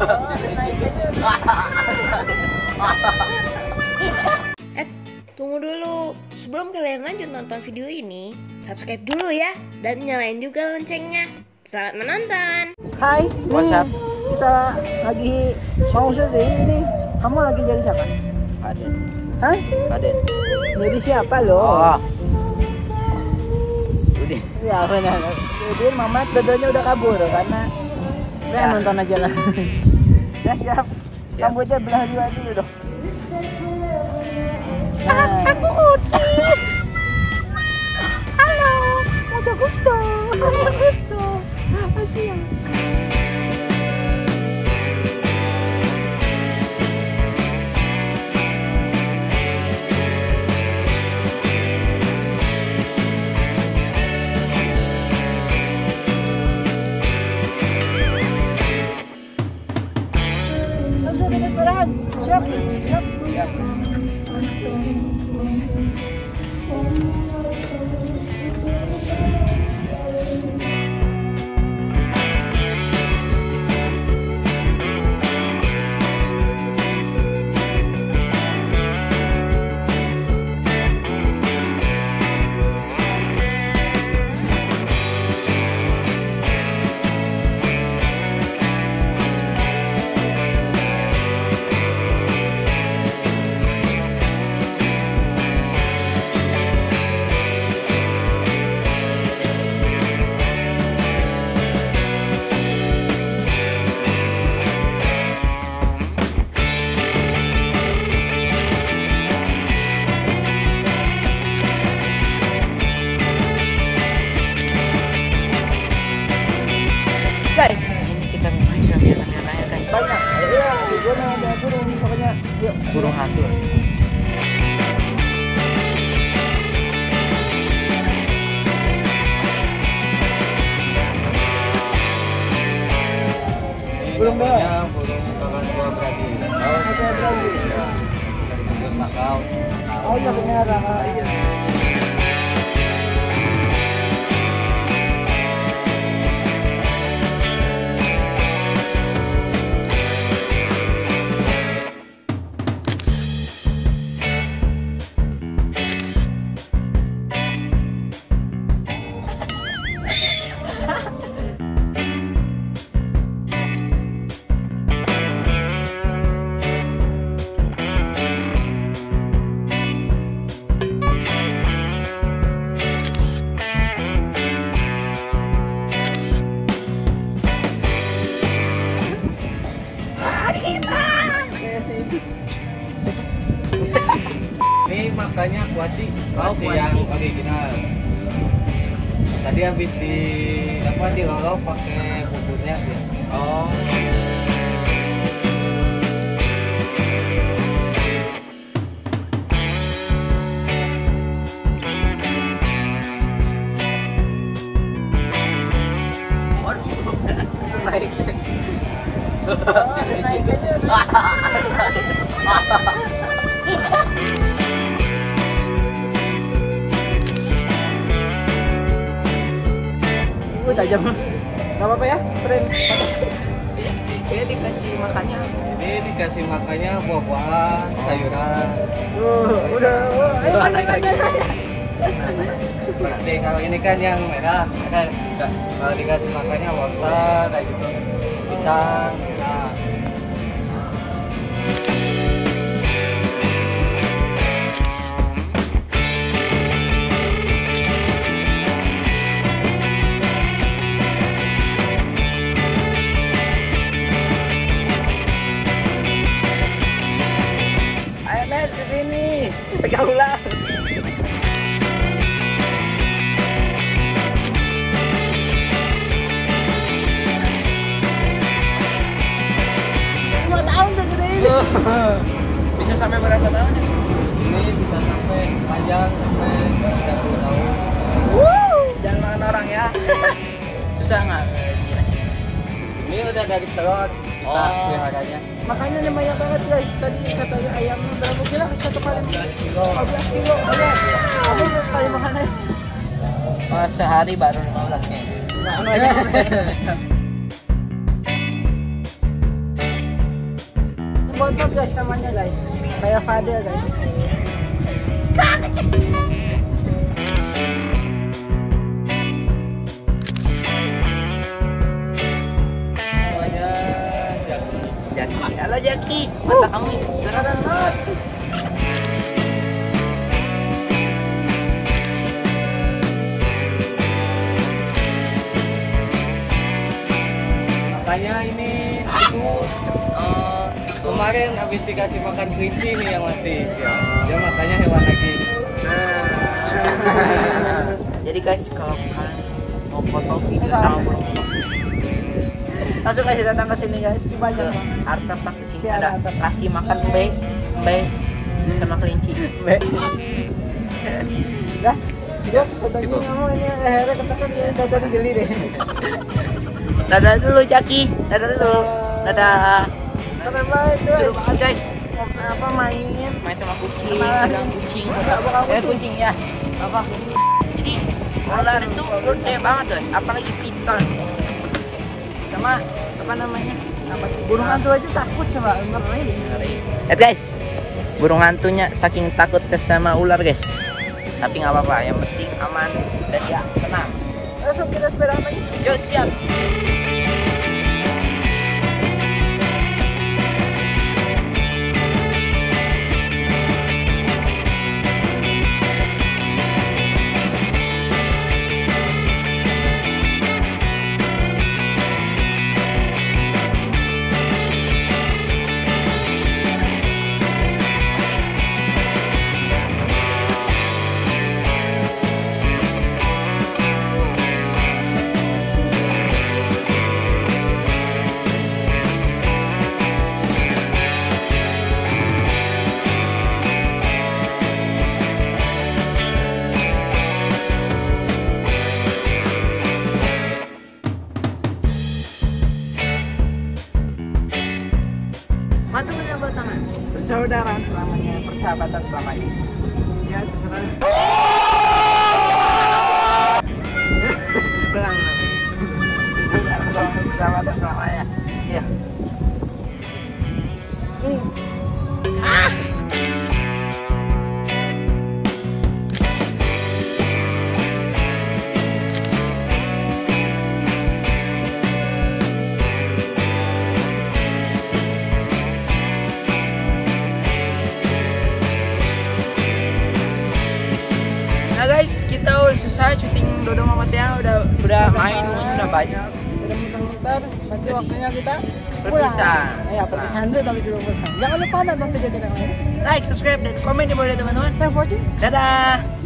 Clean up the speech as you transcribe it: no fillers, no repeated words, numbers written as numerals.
Tunggu dulu. Sebelum kalian lanjut nonton video ini, subscribe dulu ya dan nyalain juga loncengnya. Selamat menonton. Hai, WhatsApp. Kita lagi mau syuting ini. Kamu lagi jadi siapa? Aden. Hah? Aden. Jadi siapa lo? Oh. Udah. Ya benar. Jadi Mamat dodonya udah kabur karena ya. Nonton aja lah. Ya siap. Rambutnya belah dua dulu dong. Nah. Aku udah. Halo, mucho gusto. Mucho gusto. Asyik. Siap, siap. Ya. Guys, ini kita main sama binatang-binatangnya guys. Banyak. Iya, gue mau ada burung pokoknya. Yuk, Burung hantu. burung bawah. Burung kakak tua Brazil. Ada Brazil. Ya, disebut makau. Oh iya benar. Iya. Ini makanya kuaci, kuaci yang original. Tadi habis dilolok pakai buburnya. Oh. Naik. Naik aja. Tajam. Gak apa-apa ya, friend. Ini dikasih makannya. Ini dikasih makannya buah-buahan, sayuran. Udah. Naik aja. Berarti kalau ini kan yang merah, kalau dikasih makannya wortel kayak gitu, pisang, bisa. Ayo Nes kesini, pegang ular. Bisa sampai berapa tahun ya? Ini bisa sampai panjang sampai 30 tahun. Jangan makan orang ya. Susah nggak? Ini udah dari telur kita peliharanya. Makanya banyak banget guys. Tadi katanya ayamnya berapa kilo? Satu kali 15 kilo. 15 kilo. Kamu udah sekali makannya? Oh, sehari baru 15 kayaknya. Nah, aja. otot guys namanya guys. Kayak Fadel guys. Namanya Jaki. Jaki, halo Jaki, mata kamu cerah banget. Makanya ini tikus kemarin habis dikasih makan kelinci nih yang mati ya. Dia makanya hewan lagi. Jadi guys, kalau kalian mau foto video sama burung Langsung kasih datang ke sini guys. ke Banyak. Arta Pak di sini Ya, ada Arta Pak. kasih makan mbe sama kelinci. Dah. Cukup fotonya Cukup. ngomong ini lehernya ketekan ya dada digeli deh. Dadah dulu Jaki, dadah dulu. Dadah. Keren banget Seru guys. banget guys. Apa main Main sama kucing, Sama- pegang kucing. Bakal Kucing ya. apa? Jadi ular itu gede banget guys, apalagi piton. Sama apa namanya? Apa sih? Burung hantu aja takut coba ngeri. Lihat guys, burung hantunya saking takut sama ular guys. Tapi nggak apa-apa, yang penting aman dan ya tenang. Langsung kita sepeda lagi. Yuk siap. Mantu menyambut tangan. Bersaudara selamanya, persahabatan selamanya. Ya terserah. Pelan. Bersaudara selamanya, persahabatan selamanya. Ya. Nah guys, kita udah selesai syuting Dodo Mama Tiang, udah main, udah banyak. Udah muter-muter, nanti waktunya kita Berpisah. Ya, perpisahan dulu tapi sebelum pulang. Jangan lupa nonton video kita yang lain. Like, subscribe, dan komen di bawah teman-teman. Thanks for watching. Dadah.